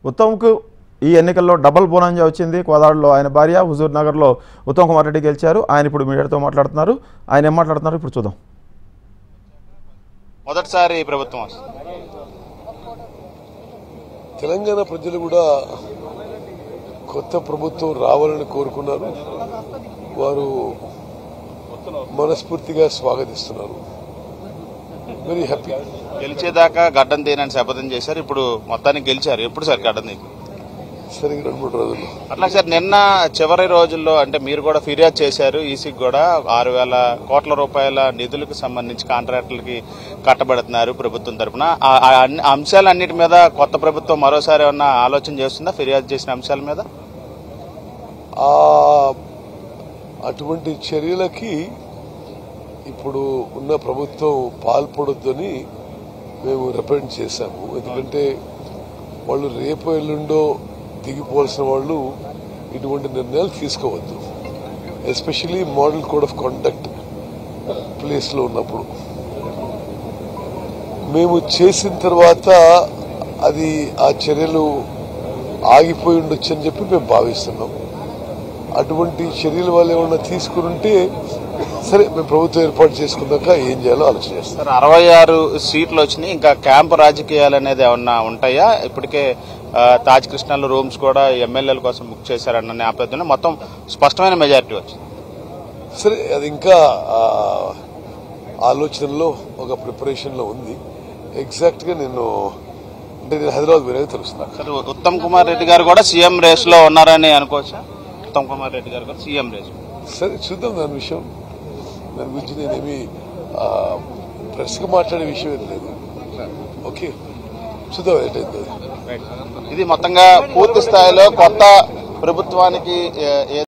ఉత్తమ్కు ఈ ఎన్నికల్లో డబుల్ బోనాంజా వచ్చింది. కోదాడలో ఆయన భార్య, హుజూర్ నగర్లో ఉత్తమ్ కుమార్ రెడ్డి గెలిచారు. ఆయన ఇప్పుడు మీడియాతో మాట్లాడుతున్నారు. ఆయన ఏం మాట్లాడుతున్నారు ఇప్పుడు చూద్దాం. మొదటిసారి ప్రభుత్వం తెలంగాణ ప్రజలు కూడా కొత్త ప్రభుత్వం రావాలని కోరుకున్నారు. వారు మనస్ఫూర్తిగా స్వాగతిస్తున్నారు. Very happy. గెలిచేదాకా గడ్డం తీయనని శపథం చేశారు. ఇప్పుడు మొత్తానికి గెలిచారు. ఎప్పుడు సార్ గడ్డం తీసి? సరిగ్గా 2-3 రోజులు. అట్లా సార్ నిన్న చివరి రోజుల్లో అంటే మీరు కూడా ఫిర్యాదు చేశారు. ఈసీకి కూడా 6,000 కోట్ల రూపాయల నిధులకు సంబంధించి కాంట్రాక్టులకి కట్టబెడుతున్నారు ప్రభుత్వం తరఫున. అంశాలన్నిటి మీద కొత్త ప్రభుత్వం మరోసారి ఏమన్నా ఆలోచన చేస్తుందా ఫిర్యాదు చేసిన అంశాల మీద? అటువంటి చర్యలకి ఇప్పుడు ఉన్న ప్రభుత్వం పాల్పడొద్దని మేము రిప్రజెంట్ చేశాము. ఎందుకంటే వాళ్ళు రేపు ఎల్లుండో దిగిపోవాల్సిన వాళ్ళు ఇటువంటి నిర్ణయాలు తీసుకోవద్దు. Especially model code of conduct ప్లేస్లో ఉన్నప్పుడు మేము చేసిన తర్వాత అది ఆ చర్యలు ఆగిపోయి ఉండొచ్చు అని చెప్పి మేము భావిస్తున్నాం. అటువంటి చర్యల వల్ల ఏమన్నా తీసుకుని సరే మేము ప్రభుత్వం ఏర్పాటు చేసుకున్నాక ఏం చేయాలో ఆలోచన చేస్తాం. 66 సీట్లు వచ్చినాయి. ఇంకా క్యాంపు రాజకీయాలు అనేది ఏమన్నా ఉంటాయా? ఇప్పటికే తాజ్ కృష్ణాలో రూమ్స్ కూడా ఎమ్మెల్యేల కోసం బుక్ చేశారన్న నేపథ్యంలో మొత్తం స్పష్టమైన మెజారిటీ వచ్చింది. సరే అది ఇంకా ఆలోచనలో ఒక ప్రిపరేషన్లో ఉంది. ఎగ్జాక్ట్గా నేను హైదరాబాద్ వేరే తెలుస్తున్నా. ఉత్తమ్ కుమార్ రెడ్డి గారు కూడా సీఎం రేస్ లో ఉన్నారని అనుకోవచ్చా? ఉత్తమ్ కుమార్ రెడ్డి గారు కూడా సీఎం రేస్. సరే చూద్దాం. దాని గురించి నేనేమి ప్రెస్గా మాట్లాడే విషయం ఏం లేదు. ఓకే చూద్దాం ఏంటైంది. ఇది మొత్తంగా పూర్తి స్థాయిలో కొత్త ప్రభుత్వానికి